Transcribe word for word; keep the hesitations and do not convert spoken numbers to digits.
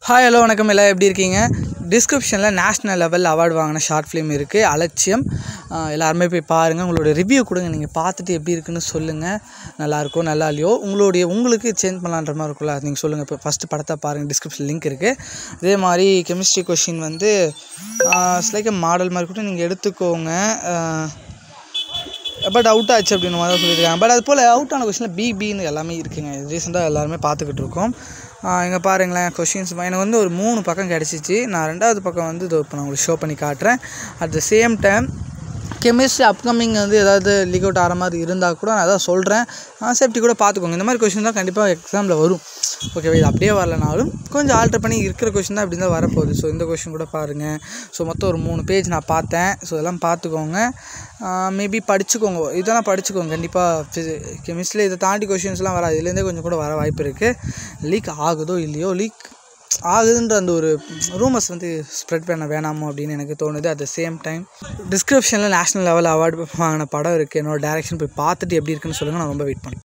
Hi hello வணக்கம் எல்லாம் எப்படி இருக்கீங்க? டிஸ்கிரிப்ஷனில் நேஷ்னல் லெவல் அவார்டு வாங்கின ஷார்ட் ஃபிலிம் இருக்குது, அலட்சியம். எல்லாருமே போய் பாருங்கள், உங்களோட ரிவ்யூ கொடுங்க. நீங்கள் பார்த்துட்டு எப்படி இருக்குன்னு சொல்லுங்கள். நல்லாயிருக்கோ நல்லா இல்லையோ உங்களுடைய உங்களுக்கு சேஞ்ச் பண்ணலான்ற மாதிரி இருக்குல்ல, நீங்கள் சொல்லுங்கள். இப்போ ஃபஸ்ட்டு படத்தை பாருங்கள், டிஸ்கிரிப்ஷன் லிங்க் இருக்குது. அதே மாதிரி கெமிஸ்ட்ரி கொஷின் வந்து லைக் மாடல் மாதிரி கூட நீங்கள் எடுத்துக்கோங்க. பட் அவுட் ஆச்சு அப்படின்னு மாதிரி தான் சொல்லியிருக்காங்க. பட் அது போல் அவுட் ஆன கொஷினில் பி பின்னு எல்லாமே இருக்குங்க. ரீசெண்டாக எல்லாருமே பார்த்துக்கிட்டு இருக்கோம். இங்கே பாருங்களேன் கொஷின்ஸ். எனக்கு வந்து ஒரு மூணு பக்கம் கிடச்சிச்சு. நான் ரெண்டாவது பக்கம் வந்து இது இப்போ நான் உங்களுக்கு ஷோ பண்ணி காட்டுறேன். At the same time chemistry upcoming வந்து ஏதாவது லீக் அவுட் ஆகிற மாதிரி இருந்தால் கூட நான் அதான் சொல்கிறேன். சேஃப்டி கூட பார்த்துக்கோங்க. இந்த மாதிரி கொஷின் தான் கண்டிப்பாக எக்ஸாமில் வரும். ஓகேவா? இது அப்படியே வரலனாலும் கொஞ்சம் ஆல்டர் பண்ணி இருக்கிற கொஷின் தான் அப்படி தான் வரப்போகுது. ஸோ இந்த கொஷின் கூட பாருங்கள். ஸோ மொத்தம் ஒரு மூணு பேஜ் நான் பார்த்தேன். ஸோ இதெல்லாம் பார்த்துக்கோங்க. மேபி படிச்சுக்கோங்க, இதெல்லாம் படிச்சுக்கோங்க கண்டிப்பாக. ஃபிசி கெமிஸ்ட்ரியில் இதை தாண்டி கொஷின்ஸ்லாம் வராது. இதுலேருந்தே கொஞ்சம் கூட வர வாய்ப்பு இருக்குது. லீக் ஆகுதோ இல்லையோ, லீக் ஆகுதுன்ற அந்த ஒரு ரூமர்ஸ் வந்து ஸ்ப்ரெட் பண்ண வேணாமோ அப்படின்னு எனக்கு தோணுது. அட் த சேம் டைம் டிஸ்கிரிப்ஷனில் நேஷ்னல் லெவல் அவார்டு வாங்கின படம் இருக்குது. என்னோடய டேரக்ஷன் போய் பார்த்துட்டு எப்படி இருக்குன்னு சொல்லுங்கள். நான் ரொம்ப வெயிட் பண்ணேன்.